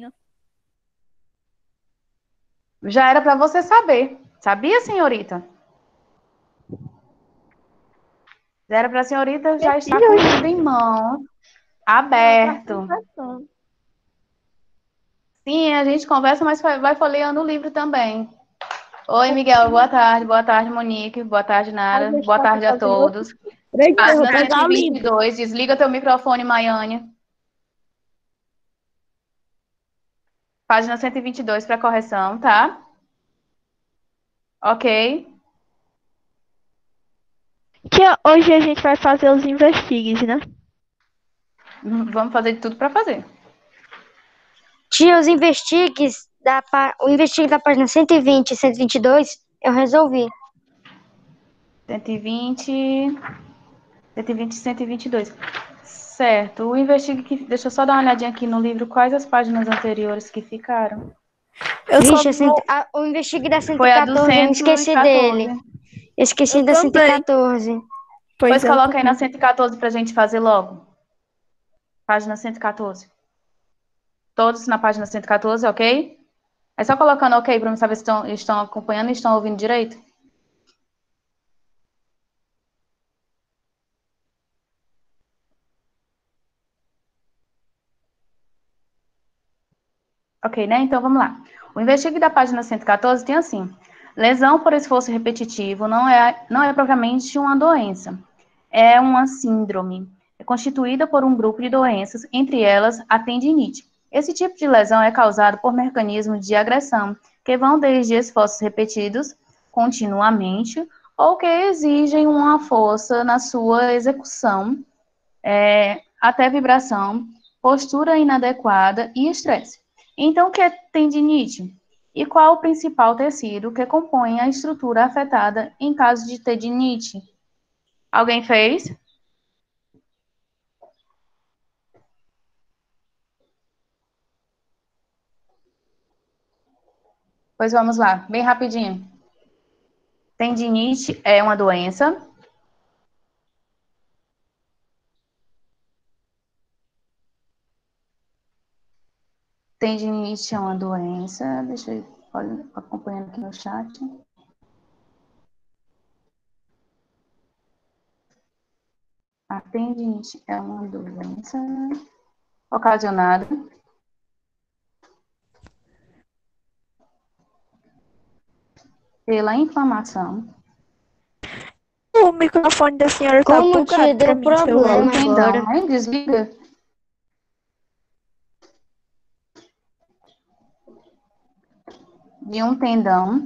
Já era para você saber. Sabia, senhorita? Já era para a senhorita Minha já estar filha, com o livro em hoje mão, ela tá aberto. conversando. Sim, a gente conversa, mas vai folheando o livro também. Oi, Miguel, boa tarde. Boa tarde, Monique. Boa tarde, A Nara. gente Boa tá aqui tarde a fazendo outro. todos. Peraí, eu vou Página pegar cento o e vinte e livro. dois. Desliga teu microfone, Maiane. Página 122 para correção, tá? Ok. Tia, hoje a gente vai fazer os investigues, né? Vamos fazer de tudo para fazer. Tia, o investigue da página 120 e 122, eu resolvi. 120, 120 e 122. Certo. O investigue que. Deixa eu só dar uma olhadinha aqui no livro. Quais as páginas anteriores que ficaram? Eu só Vixe, não. o investigue da Foi a do 114, eu esqueci 114. dele. Eu esqueci Eu da também. 114. Pois Pois é, eu coloca aí na também. 114 para a gente fazer logo. Página 114. Todos na página 114, ok? É só colocando ok para me saber se estão acompanhando e estão ouvindo direito. Ok, né? Então vamos lá. O investigue da página 114 tem assim: lesão por esforço repetitivo não é propriamente uma doença, é uma síndrome. É constituída por um grupo de doenças, entre elas a tendinite. Esse tipo de lesão é causado por mecanismos de agressão que vão desde esforços repetidos continuamente ou que exigem uma força na sua execução, até vibração, postura inadequada e estresse. Então, o que é tendinite? E qual o principal tecido que compõe a estrutura afetada em caso de tendinite? Alguém fez? Pois vamos lá, bem rapidinho. Tendinite é uma doença. Tendinite é uma doença. Deixa eu ir acompanhando aqui no chat. A tendinite é uma doença ocasionada pela inflamação O microfone da senhora tá Como, tia, bugado pra deu mim, seu de um problema áudio. agora? tendão, né? Desliga. De um tendão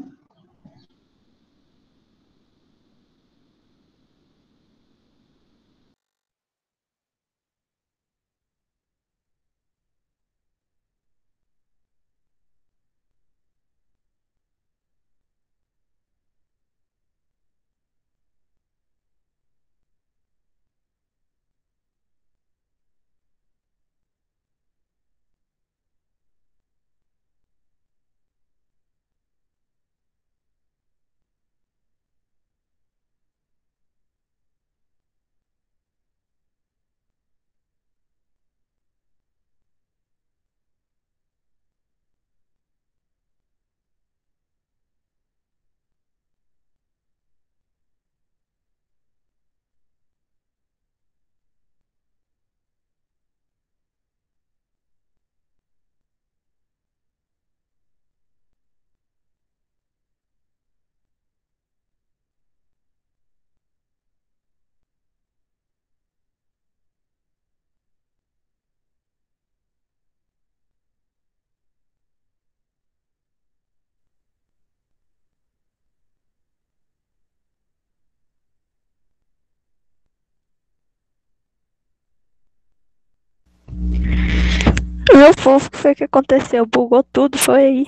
Meu fofo, o que foi que aconteceu? Bugou tudo, foi aí.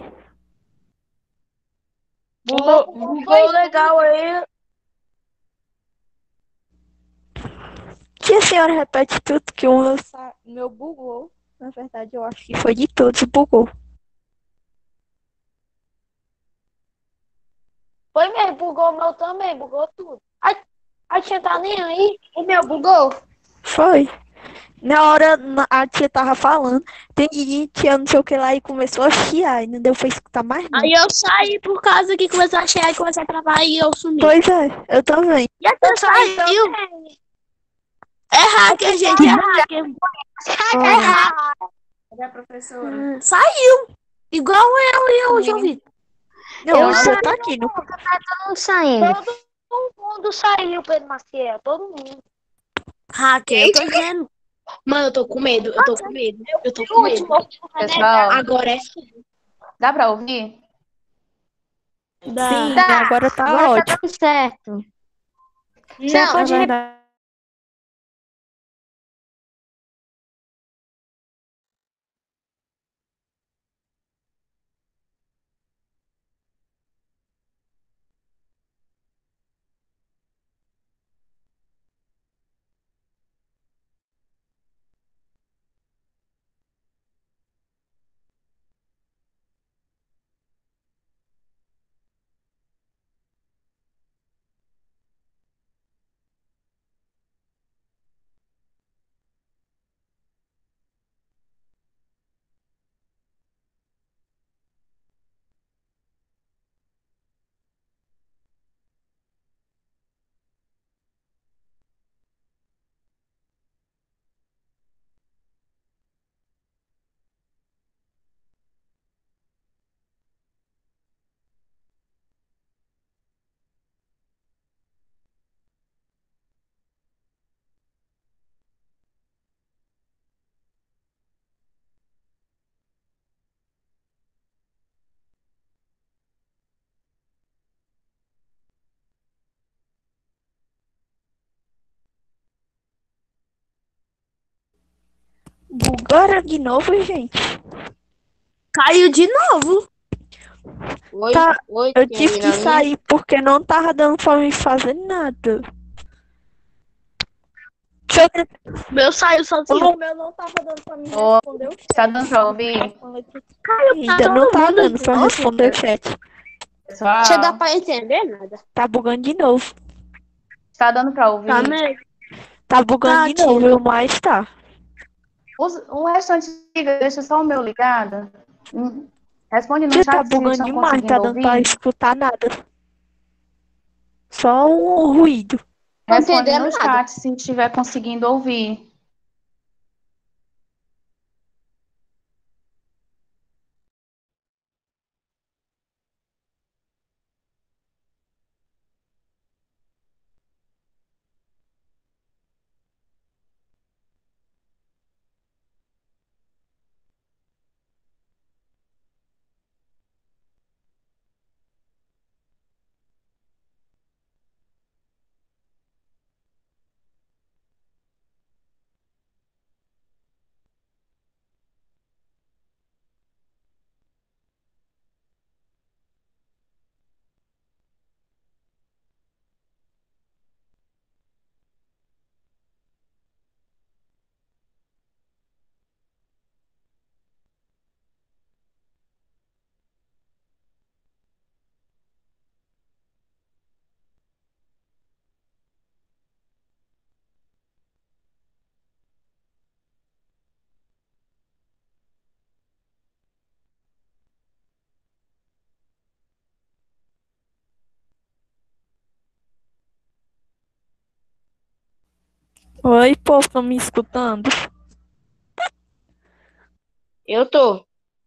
Bugou legal aí. Que a senhora repete tudo que o meu bugou. Na verdade, eu acho que foi de todos, bugou. Foi mesmo, bugou o meu também, bugou tudo. A tia tá nem aí, o meu bugou. Foi. Na hora a tia tava falando, entendi, tia não sei o que lá e começou a chiar e não deu pra escutar mais não. Aí eu saí por causa que começou a chegar e começou a travar e eu sumi. Pois é, eu também. E até saiu. É hacker, gente, é hacker. É hacker. Cadê a professora? Saiu. Igual eu e o João Vitor. Não, Eu você saí tá aqui, não. todo mundo saindo. Todo mundo saiu, Pedro Maciel. Todo mundo. Hacker, eu tô dizendo. Mano, eu tô com medo, eu tô com medo. Eu tô com medo. Pessoal, Agora é dá pra ouvir? Sim, Tá. agora tá Agora tá ótimo. dando certo. Você Não, pode É repetir. verdade. Bugaram de novo, gente. Caiu de novo. Oi, Tá, oi, eu tem tive alguém que na linha? sair porque não tava dando pra mim fazer nada. Deixa eu tentar. Meu saiu sozinho. O meu não tava dando pra mim Ô, responder o chat. tá dando pra ouvir? Ainda não tá mundo dando pra de novo. responder o chat. Pessoal, Deixa eu dar pra entender nada. Tá bugando de novo. tá dando pra ouvir? Tá mesmo? Tá bugando Tá, de novo, tia. viu? Mas tá. O restante liga, deixa só o meu ligado. Responde no Tia, tá chat se bugando estão demais, não tá conseguindo dando pra ouvir. escutar nada. Só um ruído. Tô Responde entendendo no nada. chat se estiver conseguindo ouvir. Oi, povo, estão me escutando? Eu tô.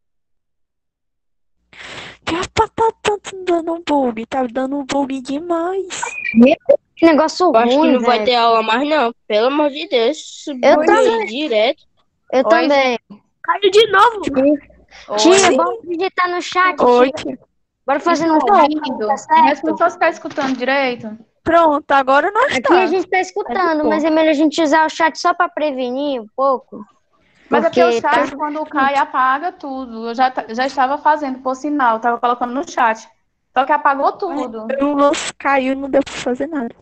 Já tá tanto dando bug, tá dando bug demais. Que negócio Eu acho que ruim, não vai velho. ter aula mais, não. Pelo amor de Deus. Esse Eu bug também. aí direto. Eu Oi, também. Caiu de novo. Tia, Oi, bora digitar no chat, Oi, tia. tia. Bora fazer estão no chat, ouvindo? tá Responde certo? só se está escutando direito. Pronto, agora nós Aqui tá. a gente tá escutando, mas boa. é melhor a gente usar o chat só pra prevenir um pouco. Mas é porque o Porque tá... chat, quando cai, apaga tudo. Eu já estava fazendo por sinal, estava colocando no chat. Só que apagou tudo. O lance caiu e não deu pra fazer nada.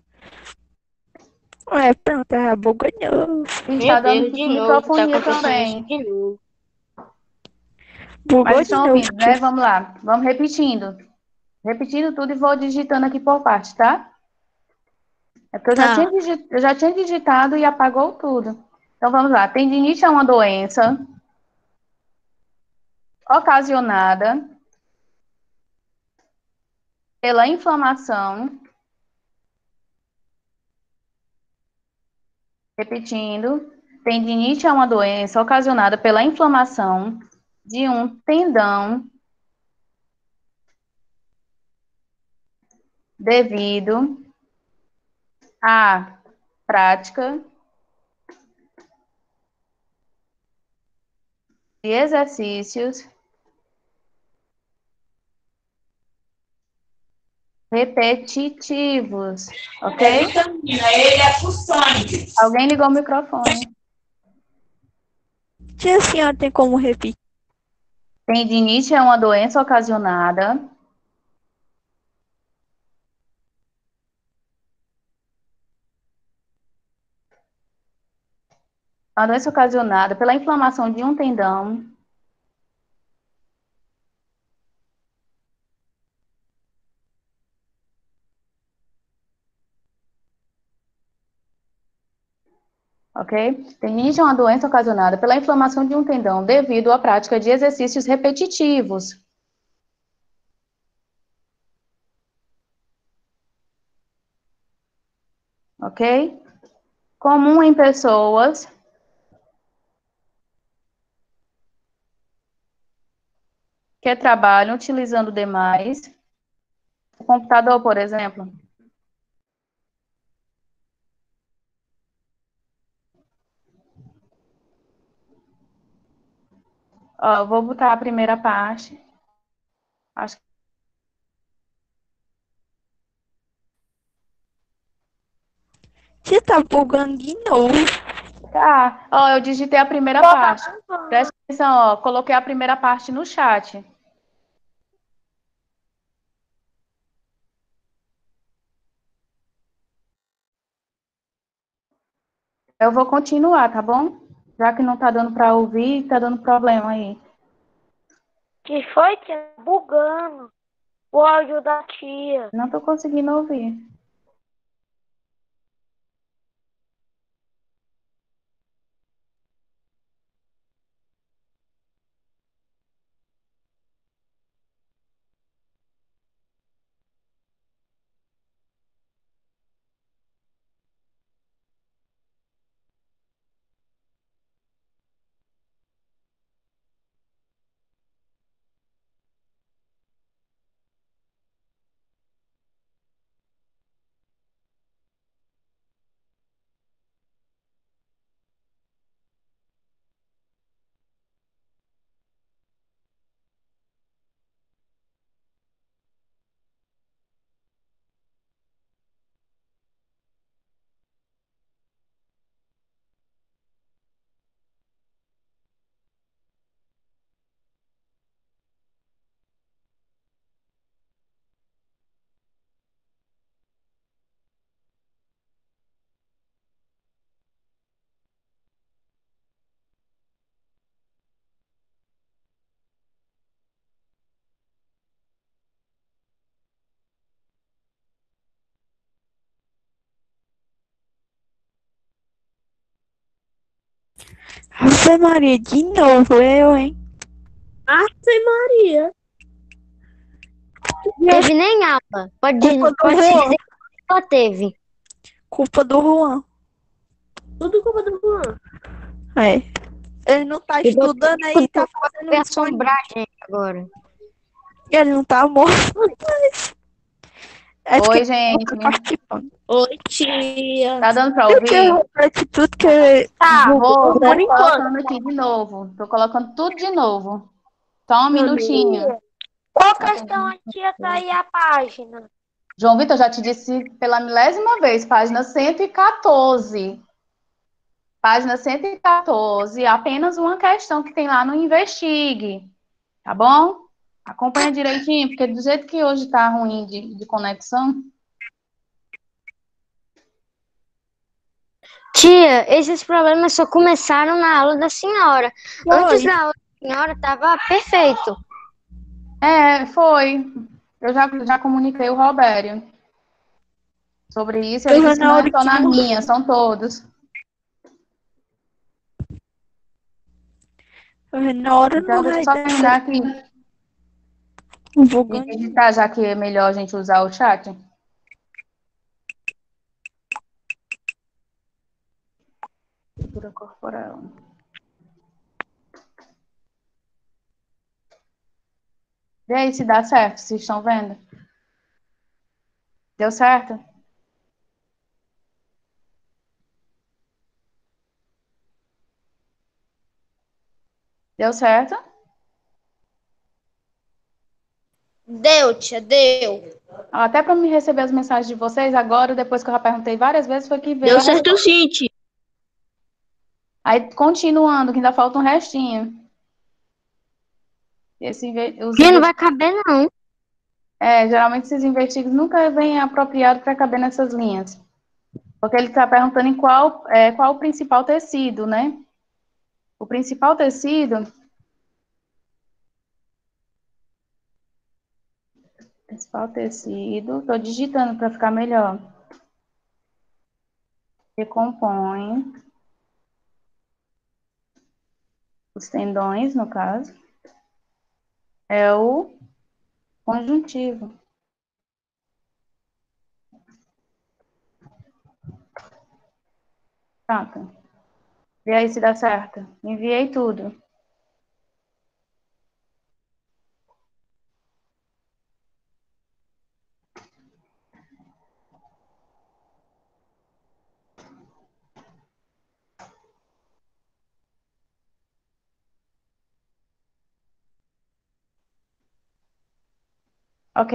É, pronto, é ganhou. E Meu está dando Deus, de novo. Tá microfonia acontecendo isso também. de novo. Bugou Mas de estão novo, ouvindo, né? tia. Vamos lá. Vamos repetindo. Repetindo tudo e vou digitando aqui por parte, tá? É porque Tá. eu já tinha digitado e apagou tudo. Então vamos lá. Tendinite é uma doença ocasionada pela inflamação, repetindo, tendinite é uma doença ocasionada pela inflamação de um tendão devido à prática de exercícios repetitivos, ok? Ele é pro sangue. Alguém ligou o microfone. Tia, a senhora tem como repetir? Tendinite é uma doença ocasionada pela inflamação de um tendão ok? Tendinite é uma doença ocasionada pela inflamação de um tendão devido à prática de exercícios repetitivos. Ok? Comum em pessoas que trabalham utilizando demais o computador, por exemplo. Ó, eu vou botar a primeira parte. Acho que Tia, tá bugando de novo. tá. Ó, eu digitei a primeira parte. Presta atenção, ó. Coloquei a primeira parte no chat. Eu vou continuar, tá bom? Já que não tá dando para ouvir, tá dando problema aí. Que foi, tia? Bugando o áudio da tia. Não tô conseguindo ouvir. Ave Maria, de novo eu, hein? Ave Maria. Teve nem aula. Pode Culpa do se Juan. dizer que só teve. Culpa do Juan. Tudo culpa do Juan. É. Ele não tá E você estudando aí, tá fazendo Vai isso. assombrar a gente agora. Ele não tá morto. É porque Oi, ele gente. não tá participando. Oi, tia. Tá dando para Eu quero ouvir? repetir tudo que Tá, Vou por enquanto. colocando aqui de novo. Tô colocando tudo de novo. Só um minutinho. qual questão a tia tá aí a página? João Vitor, já te disse pela milésima vez, página 114. Página 114, apenas uma questão que tem lá no Investigue. Tá bom? Acompanha direitinho, porque do jeito que hoje tá ruim de conexão. Tia, esses problemas só começaram na aula da senhora. Antes da aula da senhora tava perfeito. É, foi. Eu já comuniquei o Robério sobre isso. Ele disse que não é só na minha, são todos. Na hora Então, não deixa eu vai só dar terminar certo. aqui Vou de ganhar. digitar, já que é melhor a gente usar o chat. Cultura corporal. E aí, se dá certo, vocês estão vendo? Deu certo? Deu certo? Deu, tia, deu. Até para me receber as mensagens de vocês agora, depois que eu já perguntei várias vezes, foi que veio Deu a certo resposta. sim, tia. Aí, continuando, que ainda falta um restinho. Os Tia, não vai caber, não. geralmente esses investigados nunca vêm apropriado para caber nessas linhas. Porque ele está perguntando em qual o principal tecido, né? O principal tecido, estou digitando para ficar melhor. Que compõe os tendões, no caso, é o conjuntivo. Pronto. E aí se dá certo. Enviei tudo. Ok?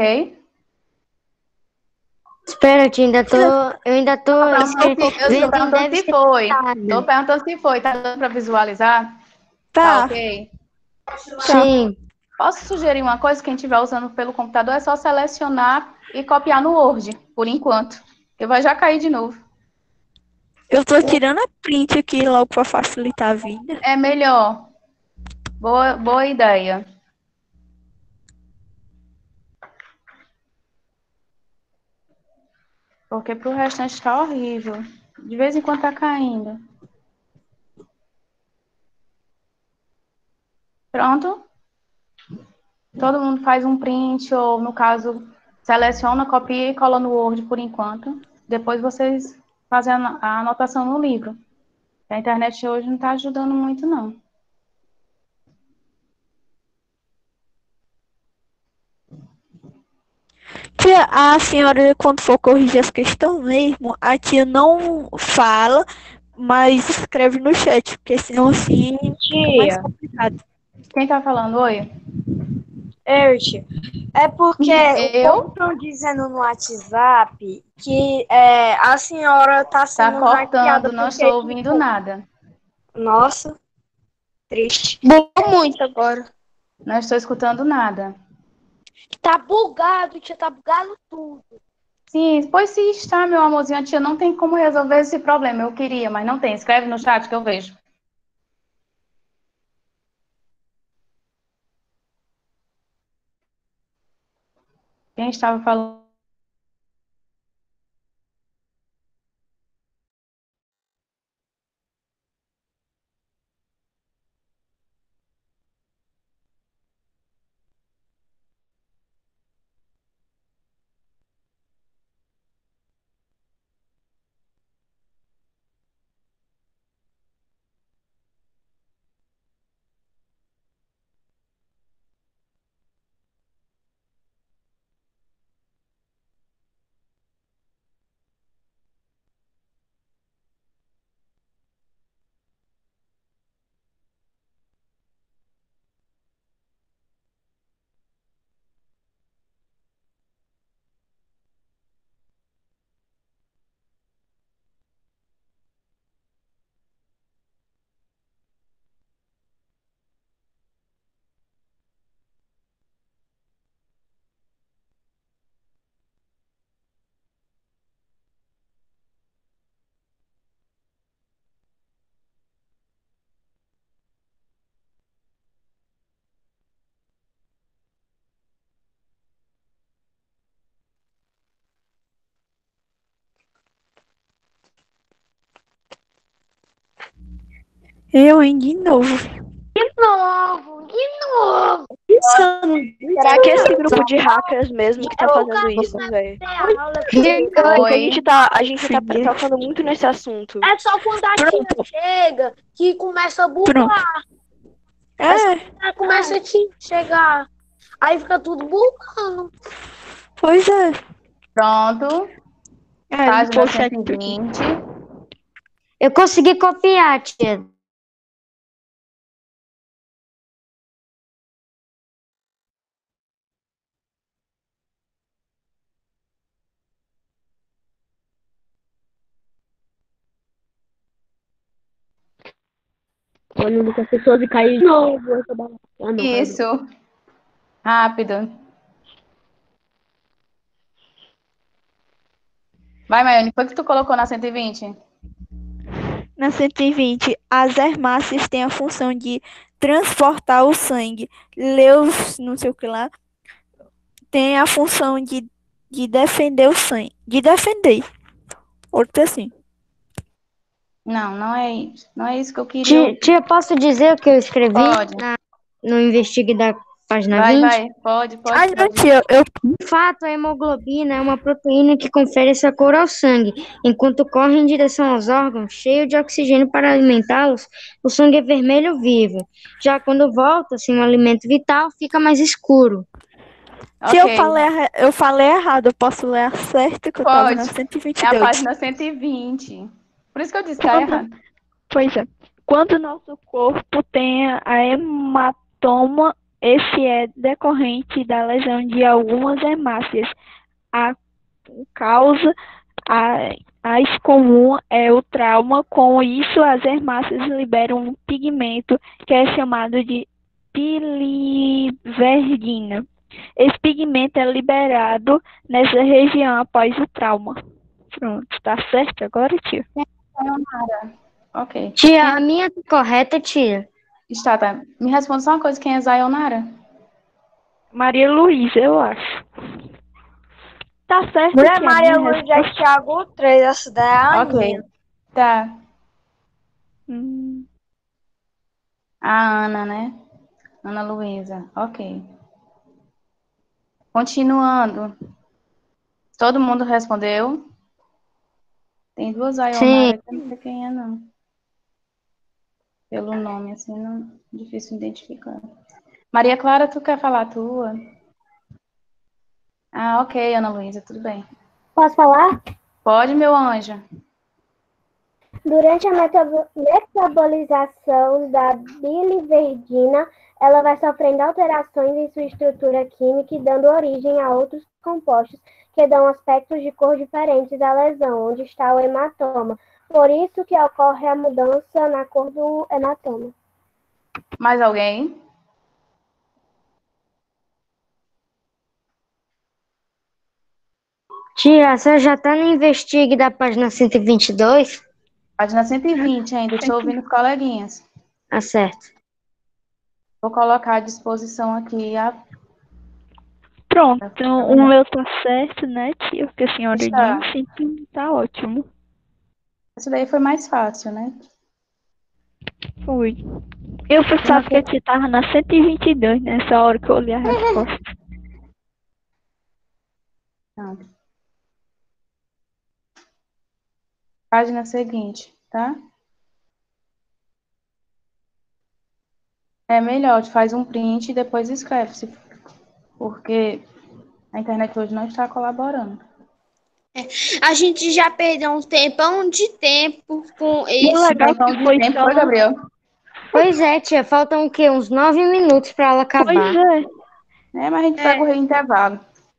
Espera, tia, eu ainda tô Eu estou vendo em perguntando deve se ser foi. tarde. Estou perguntando se foi. Tá dando para visualizar? Tá Tá, ok? tá. Sim. Posso sugerir uma coisa? Quem estiver usando pelo computador é só selecionar e copiar no Word, por enquanto. Que vai já cair de novo. Eu tô tirando a print aqui logo pra facilitar a vida. É melhor. Boa ideia. Porque pro restante tá horrível. De vez em quando tá caindo. Pronto? Todo mundo faz um print, ou no caso, seleciona, copia e cola no Word por enquanto. Depois vocês fazem a anotação no livro. A internet hoje não está ajudando muito, não. Tia, a senhora, quando for corrigir as questões mesmo, a tia não fala, mas escreve no chat, porque senão assim fica mais Tia, complicado. Quem tá falando? Oi? tia. É porque o povo Eu? estão dizendo no WhatsApp que a senhora tá Tá sendo hackeada cortando, não porque, estou ouvindo tipo, nada. nossa, triste. Bugou muito agora. Não estou escutando nada. Tá bugado, tia, tá bugado tudo. Sim, pois se está, meu amorzinho, a tia não tem como resolver esse problema. Eu queria, mas não tem. Escreve no chat que eu vejo. Quem estava falando? Eu, hein, de novo. De novo. pensando. Será que esse grupo de hackers mesmo que tá fazendo isso, velho? Porque a gente tá tocando muito nesse assunto. É só quando a tia chega que começa a bugar. Aí começa a chegar. Aí fica tudo bugando. Pois é. Pronto. É, Página pô, chat aqui. 120. Eu consegui copiar, tia. Olha, Lucas, pessoas e caiu de novo. Ah, não, caiu Isso. Rápido. Vai, Maiane, foi que tu colocou na 120? Na 120, as hemácias têm a função de transportar o sangue. Leus, não sei o que lá, tem a função de defender o sangue. De defender. Outro assim. Não, não é isso. Não é isso que eu queria. Tia, posso dizer o que eu escrevi Pode. no Investigue da página Vai, 20? vai. Pode. Ah, não, Tá. tia, eu De fato, a hemoglobina é uma proteína que confere essa cor ao sangue. Enquanto corre em direção aos órgãos, cheio de oxigênio para alimentá-los, o sangue é vermelho vivo. Já quando volta sem um alimento vital, fica mais escuro. Se Ok. eu falei errado, eu posso ler certo que eu tava Pode. na É a 122. página 120. Por isso que eu disse que tá errado. Pois é. Quando o nosso corpo tem a hematoma, esse é decorrente da lesão de algumas hemácias. A causa mais comum é o trauma. Com isso, as hemácias liberam um pigmento que é chamado de biliverdina. Esse pigmento é liberado nessa região após o trauma. Pronto, tá certo agora, tio? Sayonara. Ok. Tia, a minha tá correta, tia? Está, tá. Me responde só uma coisa. Quem é Sayonara? Maria Luísa, eu acho. Tá certo, Mulher tia, Maria minha Luísa é resposta. Thiago 3, essa daí é a Ok. Aninha. Tá. Hum, A Ana, né? Ana Luísa. Ok. Continuando. Todo mundo respondeu? Tem duas Sayonara que eu não sei quem é, não. Pelo nome, assim, não difícil identificar. Maria Clara, tu quer falar a tua? Ah, ok, Ana Luísa, tudo bem. Posso falar? Pode, meu anjo. Durante a metabolização da biliverdina, ela vai sofrendo alterações em sua estrutura química e dando origem a outros compostos que dão aspectos de cor diferentes à lesão, onde está o hematoma. Por isso que ocorre a mudança na cor do hematoma. Mais alguém? Tia, você já tá no Investigue da página 122? Página 120 ainda, estou ouvindo os coleguinhas. Tá certo. Vou colocar à disposição aqui a... Pronto, então o meu tá certo, né, tio? Porque a senhora Está. disse, então tá ótimo. Essa daí foi mais fácil, né? Fui. Eu pensava que a tia tava na 122 nessa hora que eu olhei a resposta. Não. Página seguinte, tá? É melhor, tu faz um print e depois escreve, porque a internet hoje não está colaborando. A gente já perdeu um tempão de tempo com E o isso. legal Então, que de foi tempo, só... foi, Gabriel? Pois é, tia, faltam o quê? Uns 9 minutos pra ela Pois acabar. é. É, mas a gente vai correr intervalo.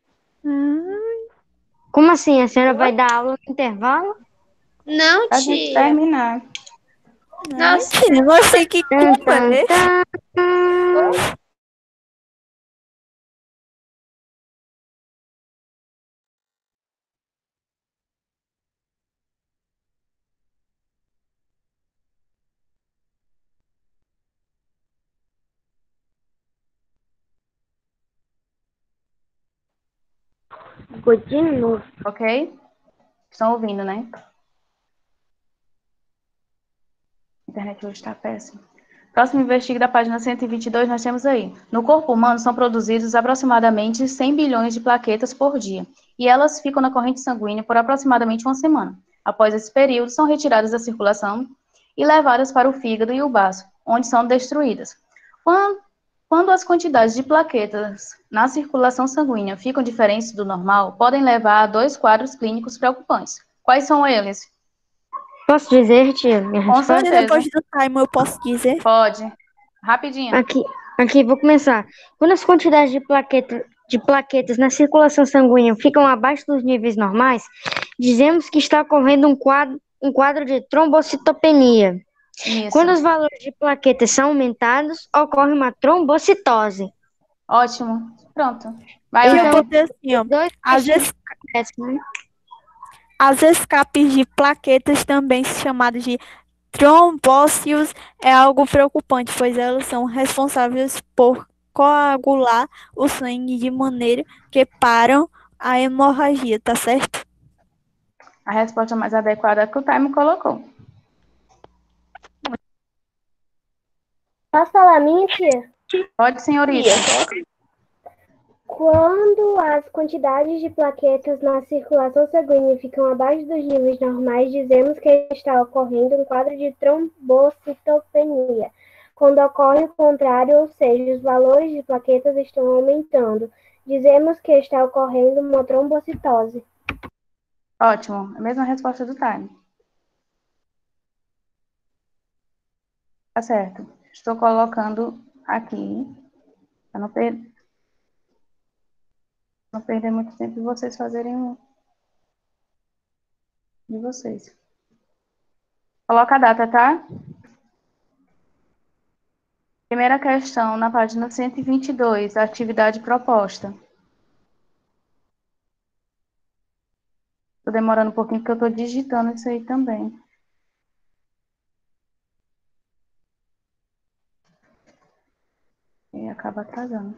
Como assim? A senhora vai dar aula no intervalo? Não, Pra gente tia. terminar. Nossa, não sei que culpa é essa. Godinho? Ok? Estão ouvindo, né? A internet hoje está péssima. Próximo investigue da página 122, nós temos aí. No corpo humano são produzidos aproximadamente 100 bilhões de plaquetas por dia, e elas ficam na corrente sanguínea por aproximadamente uma semana. Após esse período, são retiradas da circulação e levadas para o fígado e o baço, onde são destruídas. Quando as quantidades de plaquetas na circulação sanguínea ficam diferentes do normal, podem levar a 2 quadros clínicos preocupantes. Quais são eles? Posso dizer, tia, minha Com resposta? certeza. Depois do time eu posso dizer? Pode. Rapidinho. Aqui, vou começar. Quando as quantidades de plaquetas na circulação sanguínea ficam abaixo dos níveis normais, dizemos que está ocorrendo um quadro de trombocitopenia. Isso. Quando os valores de plaquetas são aumentados, ocorre uma trombocitose. Ótimo. Pronto. Vai, Eu Aurélio. botei assim, ó. As escapes de plaquetas, também chamadas de trombócitos, é algo preocupante, pois elas são responsáveis por coagular o sangue de maneira que param a hemorragia, tá certo? A resposta mais adequada é que o Time colocou. Posso falar a minha, tia? Pode, senhorita. Quando as quantidades de plaquetas na circulação sanguínea ficam abaixo dos níveis normais, dizemos que está ocorrendo um quadro de trombocitopenia. Quando ocorre o contrário, ou seja, os valores de plaquetas estão aumentando, dizemos que está ocorrendo uma trombocitose. Ótimo. A mesma resposta do Time. Tá certo. Estou colocando aqui, para não perder muito tempo e vocês fazerem o de vocês. Coloca a data, tá? Primeira questão, na página 122, a atividade proposta. Estou demorando um pouquinho porque eu estou digitando isso aí também. E acaba atrasando.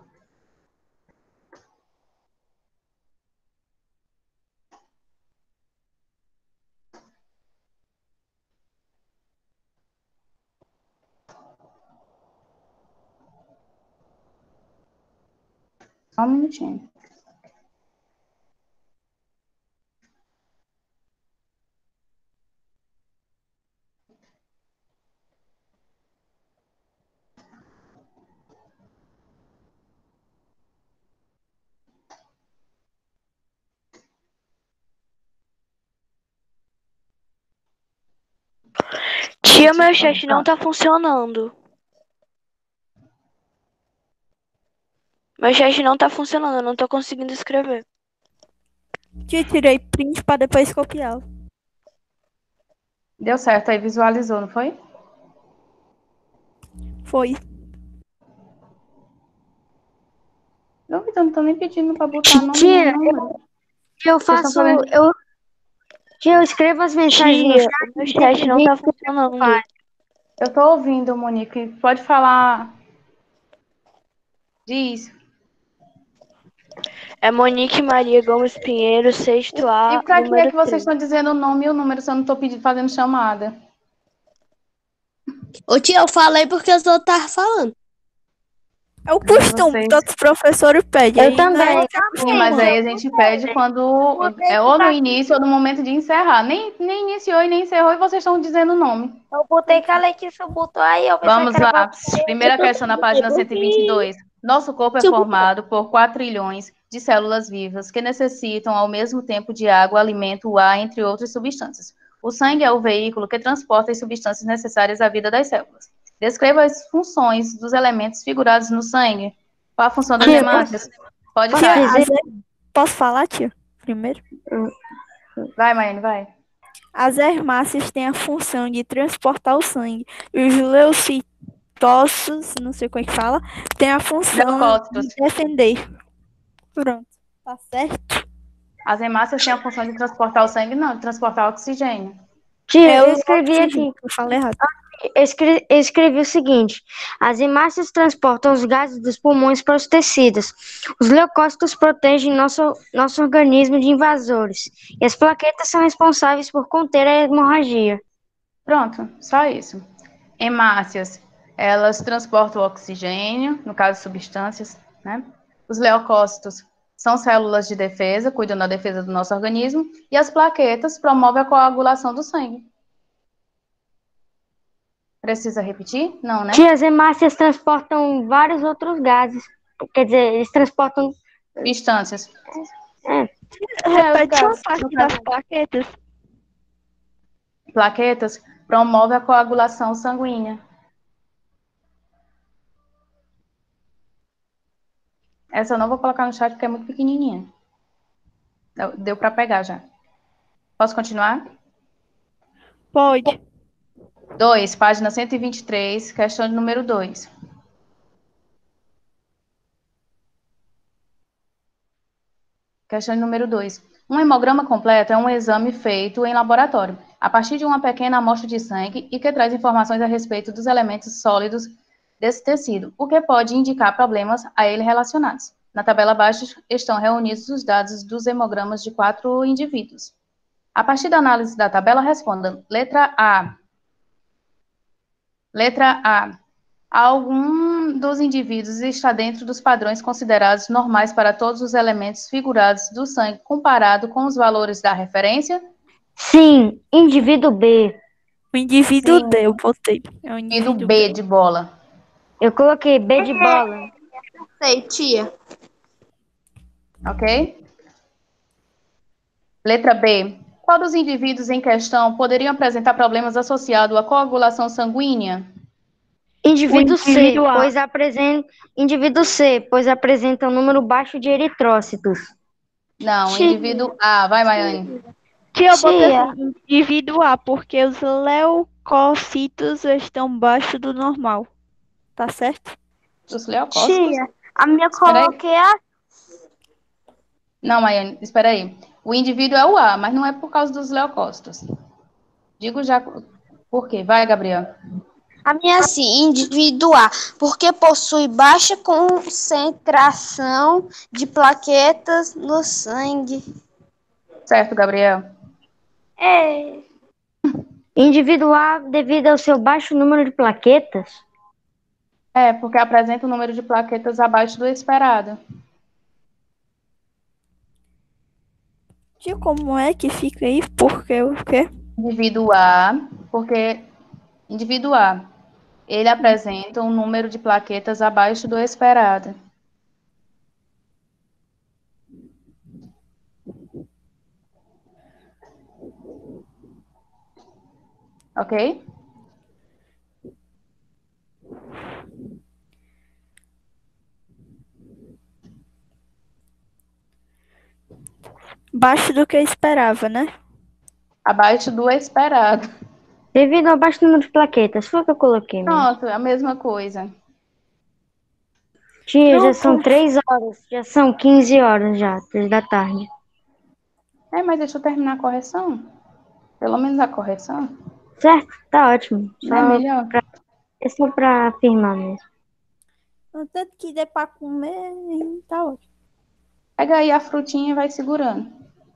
Só um minutinho. Tia, meu chat não tá funcionando. Meu chat não tá funcionando, eu não tô conseguindo escrever. Te tirei print para depois copiar. Deu certo aí, visualizou, não foi? Foi. Não, então não tô nem pedindo para botar nome Tia, nenhum. Eu escrevo as mensagens no Tia, chat. meu chat não tá funcionando. Eu tô ouvindo, Monique. Pode falar. Diz. É Monique Maria Gomes Pinheiro, sexto A, E pra que é número que vocês 3. estão dizendo o nome e o número se eu não tô pedindo, fazendo chamada? Ô tia, eu falei porque eu só tava falando. É o costume, Vocês- todos os professores pedem. Eu aí, também. né? Sim, mas aí a gente pede quando é ou no início ou no momento de encerrar. Nem iniciou e nem encerrou e vocês estão dizendo o nome. Eu botei que a Letícia botou aí, eu pensei Vamos que era lá. você. Primeira questão na página 122. Nosso corpo é formado por 4 trilhões de células vivas que necessitam ao mesmo tempo de água, alimento, ar, entre outras substâncias. O sangue é o veículo que transporta as substâncias necessárias à vida das células. Descreva as funções dos elementos figurados no sangue. Qual a função das Tia, hemácias? Pode posso dar. dizer? Posso falar, tia? Primeiro? Vai, Maiane, vai. As hemácias têm a função de transportar o sangue. Os leucócitos, não sei como é que fala, têm a função Leucócitos. de defender. Pronto, tá certo? As hemácias têm a função de transportar o sangue, não, de transportar o oxigênio. Tia, eu o escrevi oxigênio, aqui. eu falei errado. Eu escrevi o seguinte: as hemácias transportam os gases dos pulmões para os tecidos. Os leucócitos protegem nosso organismo de invasores. E as plaquetas são responsáveis por conter a hemorragia. Pronto, só isso. Hemácias Elas transportam o oxigênio, no caso, substâncias, né? Os leucócitos são células de defesa, cuidam da defesa do nosso organismo, e as plaquetas promovem a coagulação do sangue. Precisa repetir? Não, né? Tia, as hemácias transportam vários outros gases. Quer dizer, eles transportam. Substâncias. Repete uma gases. parte das plaquetas. Plaquetas promovem a coagulação sanguínea. Essa eu não vou colocar no chat porque é muito pequenininha. Deu para pegar já. Posso continuar? Pode. 2, página 123, questão de número 2. Questão de número 2. Um hemograma completo é um exame feito em laboratório, a partir de uma pequena amostra de sangue e que traz informações a respeito dos elementos sólidos desse tecido, o que pode indicar problemas a ele relacionados. Na tabela abaixo estão reunidos os dados dos hemogramas de 4 indivíduos. A partir da análise da tabela, respondam. Letra A. Letra A. Algum dos indivíduos está dentro dos padrões considerados normais para todos os elementos figurados do sangue comparado com os valores da referência? Sim, indivíduo B. O indivíduo Sim. D, eu botei. É o Indivíduo indivíduo B de bola. Eu coloquei B de bola. Sei, tia. Ok? Letra B. Qual dos indivíduos em questão poderiam apresentar problemas associados à coagulação sanguínea? Indivíduo C, indivíduo A. indivíduo C, pois apresenta um número baixo de eritrócitos. Não, indivíduo A. Vai, Maiane. Tia, eu botei Tia. assim, indivíduo A, porque os leucócitos estão abaixo do normal. Tá certo? Os leucócitos? Tia, a minha Espera aí. coloquei a... Não, Maiane, espera aí. O indivíduo é o A, mas não é por causa dos leucócitos. Digo já por quê. Vai, Gabriel. A minha assim, indivíduo A, porque possui baixa concentração de plaquetas no sangue. Certo, Gabriel. É. Indivíduo A, devido ao seu baixo número de plaquetas. É, porque apresenta um número de plaquetas abaixo do esperado. Tia, como é que fica aí? Porque o quê? Indivíduo A, porque indivíduo A, ele apresenta um número de plaquetas abaixo do esperado. Ok? Baixo do que eu esperava, né? Abaixo do esperado. Devido ao baixo número de plaquetas. Foi o que eu coloquei mesmo. Pronto, a mesma coisa. Tia, já são Pronto. 3 horas. Já são 15 horas já, 3 da tarde. É, mas deixa eu terminar a correção. Pelo menos a correção. Certo? Tá ótimo. É melhor. É só pra afirmar mesmo. Tanto que der pra comer, tá ótimo. Pega aí a frutinha e vai segurando.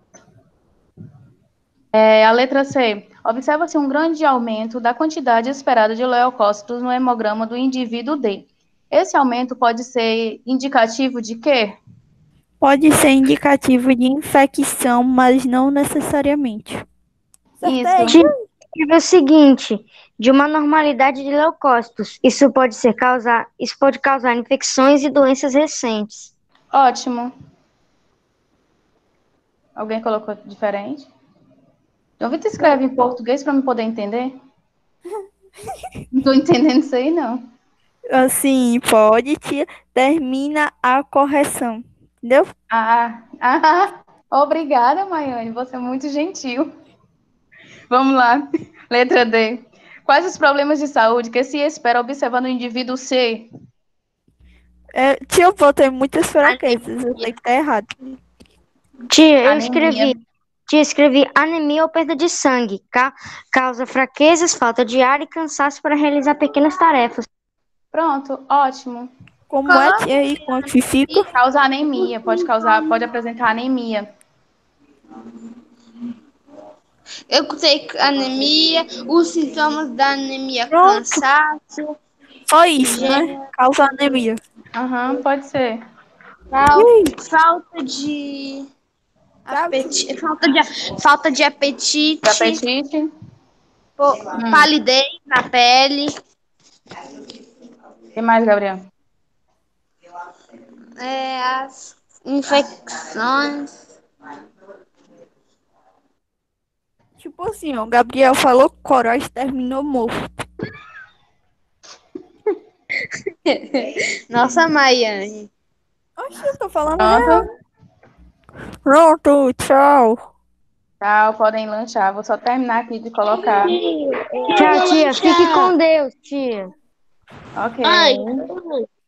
A letra C. Observa-se um grande aumento da quantidade esperada de leucócitos no hemograma do indivíduo D. Esse aumento pode ser indicativo de quê? Pode ser indicativo de infecção, mas não necessariamente. Isso. Tia, é o seguinte, de uma normalidade de leucócitos. Isso pode causar infecções e doenças recentes. Ótimo. Alguém colocou diferente? Então, Vitor, escreve em português para eu poder entender. Não estou entendendo isso aí, não. Assim, pode, tia. Termina a correção. Entendeu? Obrigada, Maiane. Você é muito gentil. Vamos lá. Letra D. Quais os problemas de saúde que se espera observar no indivíduo C? Tia, eu botei muitas fraquezas. Eu sei que tá errado. Tia, Anemia. escrevi anemia ou perda de sangue. Causa fraquezas, falta de ar e cansaço para realizar pequenas tarefas. Pronto, ótimo. Como é, tia, aí? Como é que fica? Causa anemia, pode apresentar anemia. Eu sei que anemia, os sintomas da anemia, Pronto. cansaço. Só isso, né? Causa anemia. Aham, pode ser. Falta de apetite. Falta de apetite. Apetite. Palidez na pele. O que mais, Gabriel? As infecções. Tipo assim, ó, o Gabriel falou que o Coróis terminou morto. Nossa, Maiane. Oxe, eu tô falando Pronto. real. Pronto, tchau. Tchau, podem lanchar. Vou só terminar aqui de colocar. Tchau, tia. Fique com Deus, tia. Ok. Ai,